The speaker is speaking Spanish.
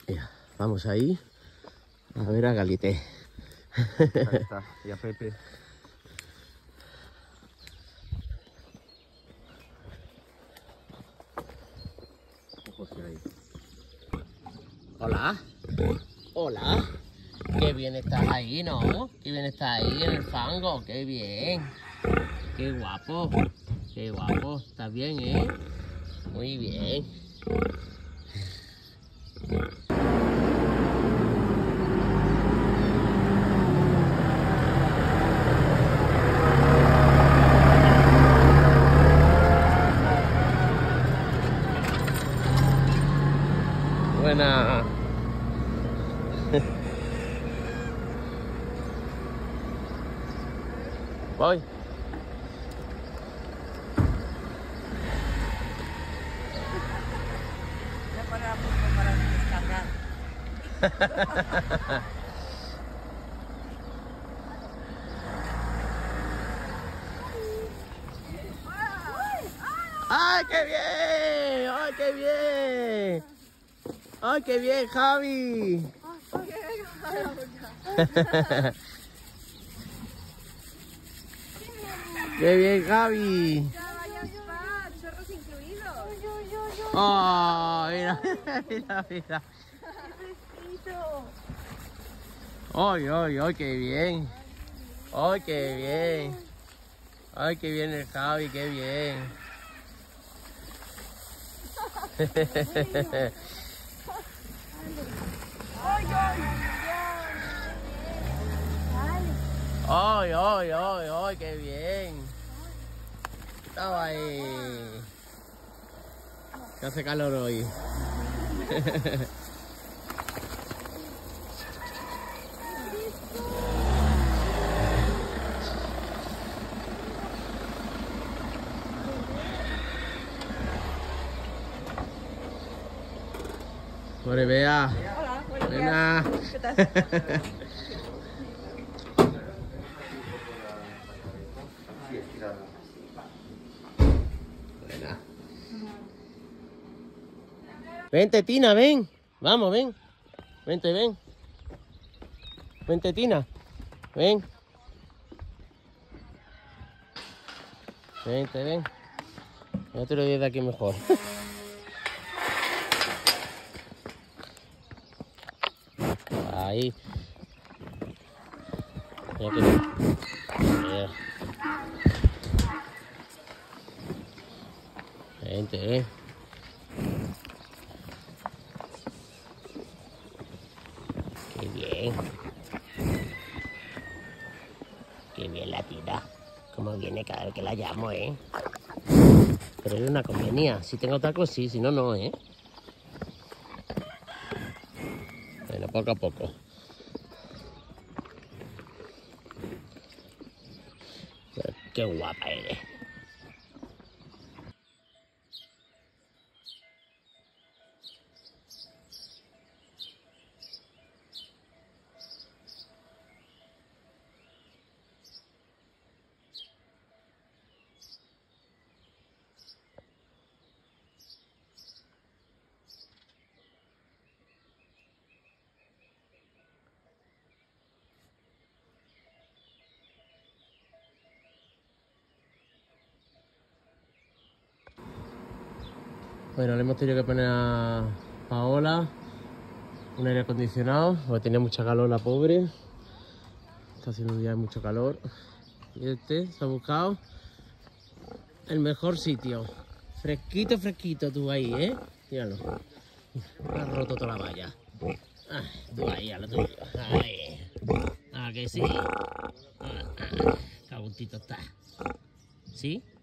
Mira, vamos ahí a ver a Galité. Ahí está, y a Pepe. Ojos que hay. Hola. Hola. Qué bien estás ahí, ¿no? Qué bien estás ahí en el fango. Qué bien. Qué guapo. Qué guapo. ¿Estás bien, eh? Muy bien. Buena. Voy. Ya para descargar. ¡Ay, qué bien! ¡Ay, qué bien! ¡Ay, qué bien, Javi! ¡Qué bien, Javi! Chorros incluidos. ¡Oh, mira, mira, mira! ¡Ay, ay, ay, qué bien! ¡Ay, qué bien! ¡Ay, qué bien el Javi, qué bien! ¡Ay, ay, ay, ay, qué bien! Estaba ahí. Que hace calor hoy. Bueno, Bea. Hola, buenos Buena. días. ¿Qué tal? Buena. Vente, Tina, ven. Vamos, ven. Vente, ven. Vente, Tina. Ven. Vente, ven. Yo te lo doy de aquí mejor. Ahí. Mira que... Mira. Vente, ven. Qué bien. Qué bien la Tina. Como viene cada vez que la llamo, ¿eh? Pero es una convenía. Si tengo tacos, sí. Si no, no, ¿eh? Bueno, poco a poco. Pero qué guapa eres. Bueno, le hemos tenido que poner a Paola un aire acondicionado, porque tenía mucha calor la pobre. Está haciendo un día de mucho calor. Y este se ha buscado el mejor sitio. Fresquito, fresquito tú ahí, ¿eh? Míralo. Ha roto toda la valla. Ay, tú ahí a lo tuyo. Ay. Ah, que sí. Qué a guntito está. ¿Sí?